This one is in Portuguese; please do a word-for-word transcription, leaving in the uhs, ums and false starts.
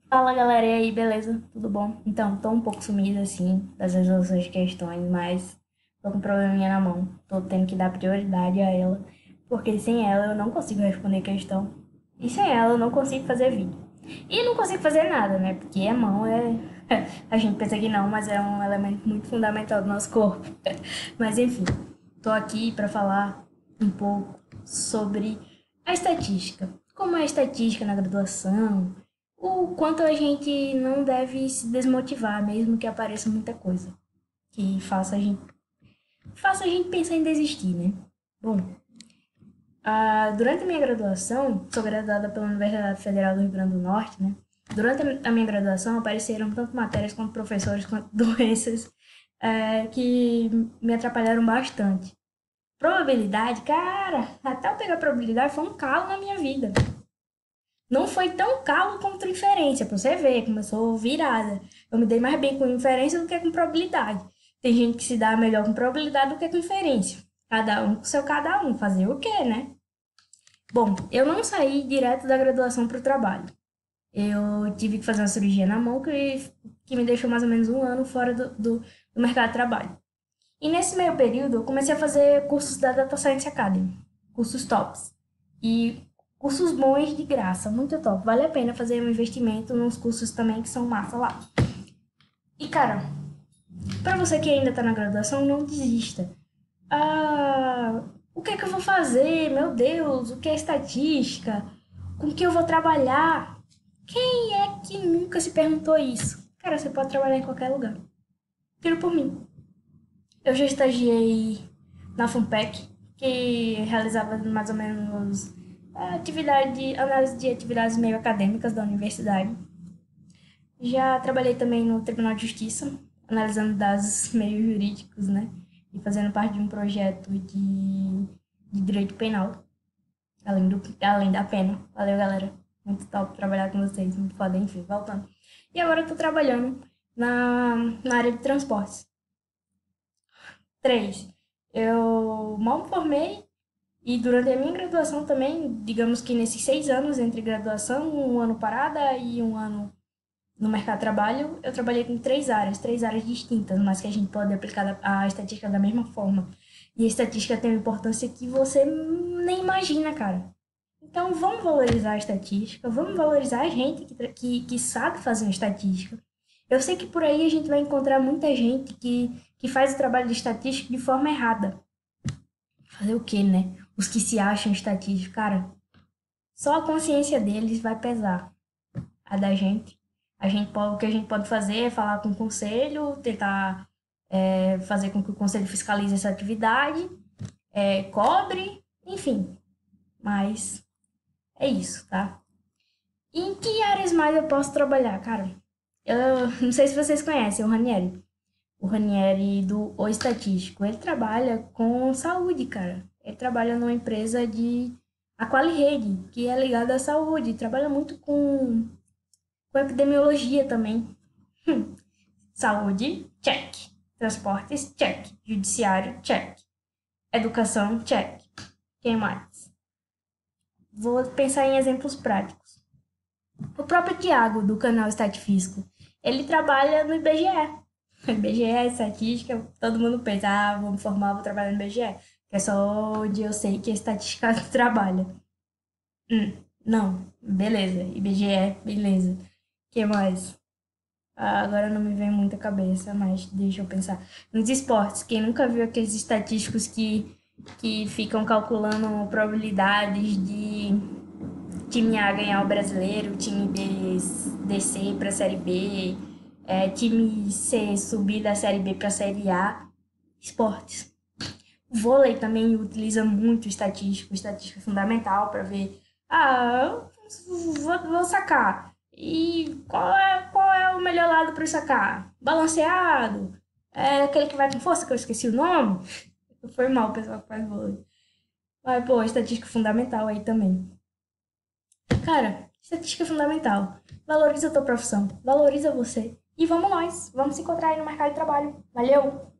Fala galera, e aí, beleza? Tudo bom? Então, tô um pouco sumida assim das resoluções de questões, mas tô com um probleminha na mão. Tô tendo que dar prioridade a ela, porque sem ela eu não consigo responder questão. E sem ela eu não consigo fazer vídeo. E não consigo fazer nada, né? Porque a mão é. A gente pensa que não, mas é um elemento muito fundamental do nosso corpo. Mas enfim, tô aqui pra falar um pouco sobre a estatística. Como é a estatística na graduação, o quanto a gente não deve se desmotivar, mesmo que apareça muita coisa que faça a gente, faça a gente pensar em desistir, né? Bom, ah, durante a minha graduação, sou graduada pela Universidade Federal do Rio Grande do Norte, né? Durante a minha graduação apareceram tanto matérias quanto professores quanto doenças eh, que me atrapalharam bastante. Probabilidade, cara, até eu pegar a probabilidade foi um calo na minha vida. Não foi tão calo quanto inferência, pra você ver, começou virada. Eu me dei mais bem com inferência do que com probabilidade. Tem gente que se dá melhor com probabilidade do que com inferência. Cada um com seu cada um. Fazer o quê, né? Bom, eu não saí direto da graduação para o trabalho. Eu tive que fazer uma cirurgia na mão que, que me deixou mais ou menos um ano fora do, do, do mercado de trabalho. E nesse meio período, eu comecei a fazer cursos da Data Science Academy, cursos tops. E cursos bons de graça, muito top. Vale a pena fazer um investimento nos cursos também que são massa lá. E cara, para você que ainda tá na graduação, não desista. Ah, o que é que eu vou fazer? Meu Deus, o que é estatística? Com que eu vou trabalhar? Quem é que nunca se perguntou isso? Cara, você pode trabalhar em qualquer lugar. Tiro por mim. Eu já estagiei na FUNPEC, que realizava mais ou menos atividade, análise de atividades meio acadêmicas da universidade. Já trabalhei também no Tribunal de Justiça, analisando dados meio jurídicos, né? E fazendo parte de um projeto de, de direito penal, além, do, além da pena. Valeu, galera. Muito top trabalhar com vocês, muito foda, enfim, voltando. E agora eu tô trabalhando na, na área de transportes. Três, eu mal me formei e durante a minha graduação também, digamos que nesses seis anos entre graduação, um ano parada e um ano no mercado de trabalho, eu trabalhei com três áreas, três áreas distintas, mas que a gente pode aplicar a estatística da mesma forma. E a estatística tem uma importância que você nem imagina, cara. Então vamos valorizar a estatística, vamos valorizar a gente que, que, que sabe fazer uma estatística. Eu sei que por aí a gente vai encontrar muita gente que, que faz o trabalho de estatística de forma errada. Fazer o quê, né? Os que se acham estatísticos, cara, só a consciência deles vai pesar. A da gente. A gente pode, o que a gente pode fazer é falar com o conselho, tentar é, fazer com que o conselho fiscalize essa atividade, é, cobre, enfim. Mas é isso, tá? E em que áreas mais eu posso trabalhar, cara? Eu não sei se vocês conhecem o Ranieri. O Ranieri do O Estatístico. Ele trabalha com saúde, cara. Ele trabalha numa empresa de Aqualirede, que é ligada à saúde. Trabalha muito com, com epidemiologia também. Hum. Saúde, check. Transportes, check. Judiciário, check. Educação, check. Quem mais? Vou pensar em exemplos práticos. O próprio Tiago, do canal Estatifisco, ele trabalha no I B G E. I B G E, estatística, todo mundo pensa, ah, vou me formar, vou trabalhar no I B G E. Que é só onde eu sei que a estatística trabalha. Hum, não, beleza. I B G E, beleza. O que mais? Ah, agora não me vem muita cabeça, mas deixa eu pensar. Nos esportes, quem nunca viu aqueles estatísticos que, que ficam calculando probabilidades de time A ganhar o brasileiro, time B descer para a Série B, é, time C subir da Série B para a Série A? Esportes. O vôlei também utiliza muito estatístico, estatística fundamental para ver. Ah, vou, vou sacar. E qual é, qual é o melhor lado para sacar? Balanceado? É aquele que vai com força, que eu esqueci o nome? Foi mal o pessoal que faz vôlei. Mas, pô, estatística fundamental aí também. Cara, estatística é fundamental. Valoriza a tua profissão, valoriza você. E vamos nós, vamos se encontrar aí no mercado de trabalho. Valeu!